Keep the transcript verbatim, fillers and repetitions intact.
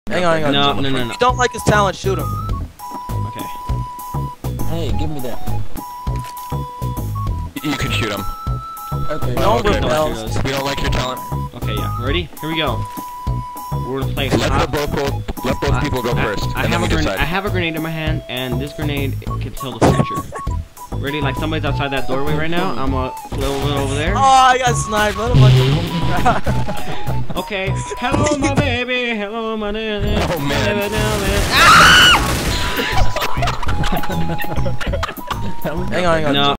Hang on, hang on. No, no, no, no. If you don't like his talent, shoot him. Okay. Hey, give me that. You can shoot him. Okay. No okay. rebels. We don't like your talent. Okay, yeah. Ready? Here we go. We're gonna play. Let hot- the both let both people go I, first, I and then have we a grenade. decide. I have a grenade in my hand, and this grenade can tell the future. Ready? Like somebody's outside that doorway right now. I'm a little bit over there. Oh, I got sniped. What a bunch of Okay. Hello, my baby. Hello, my baby. Oh, man. Hang on, hang on. No.